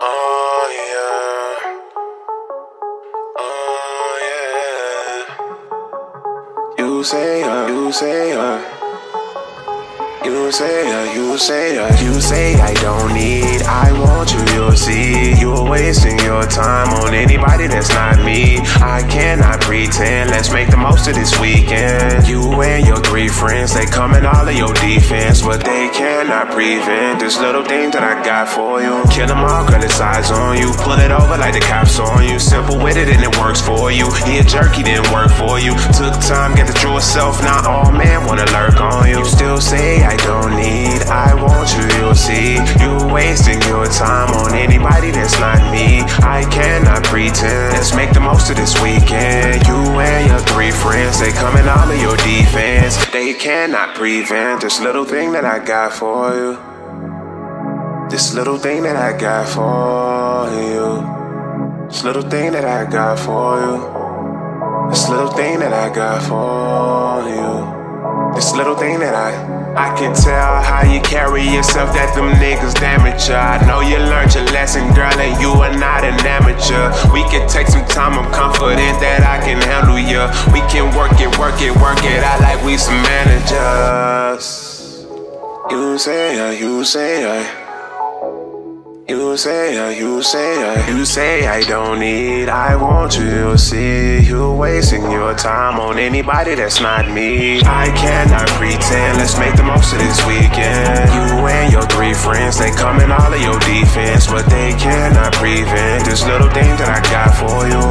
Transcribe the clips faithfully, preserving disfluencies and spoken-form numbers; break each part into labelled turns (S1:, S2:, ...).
S1: Oh yeah, oh yeah. You say her, you say her. You say her, you say her. You say I don't need, I want you, you'll see. You're wasting your time on anybody that's not me. I cannot pretend, let's make the most of this weekend. You and your three friends, they come in all of your defense, but they cannot prevent this little thing that I got for you. Kill them all, girl, it's eyes on you. Pull it over like the cops on you. Simple with it and it works for you. He a jerky, didn't work for you. Took time, get the true self, now all men wanna lurk on you. You still say I don't need, I want you, you'll see. You wasting your time on anybody that's not me. I cannot pretend, let's make the most of this weekend. You and your three friends, they come in all of your defense. They cannot prevent this little thing that I got for you. This little thing that I got for you. This little thing that I got for you. This little thing that I got for you. This little thing that I I can tell how you carry yourself that them niggas damage ya. I know you learned your lesson, girl, and you are not an amateur. We can take some time, I'm confident that I can handle ya. We can work it, work it, work it out like we some managers. You say ya, you say ya. You say, uh, you say, uh, you say I don't need, I want you, you'll see. You're wasting your time on anybody that's not me. I cannot pretend, let's make the most of this weekend. You and your three friends, they come in all of your defense, but they cannot prevent this little thing that I got for you.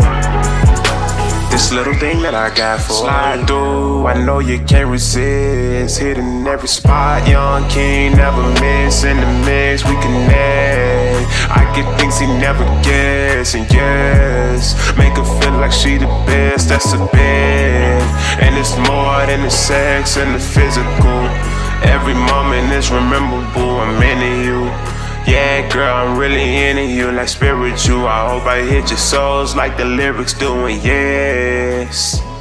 S1: This little thing that I got for Slide you. Through, I know you can't resist. Hitting every spot, young king, never miss. In the mix, we connect. I get things he never gets, and yes, make her feel like she the best, that's a bed. And it's more than the sex and the physical. Every moment is rememberable, I'm into you. Yeah, girl, I'm really into you like spiritual. I hope I hit your souls like the lyrics doing, yes.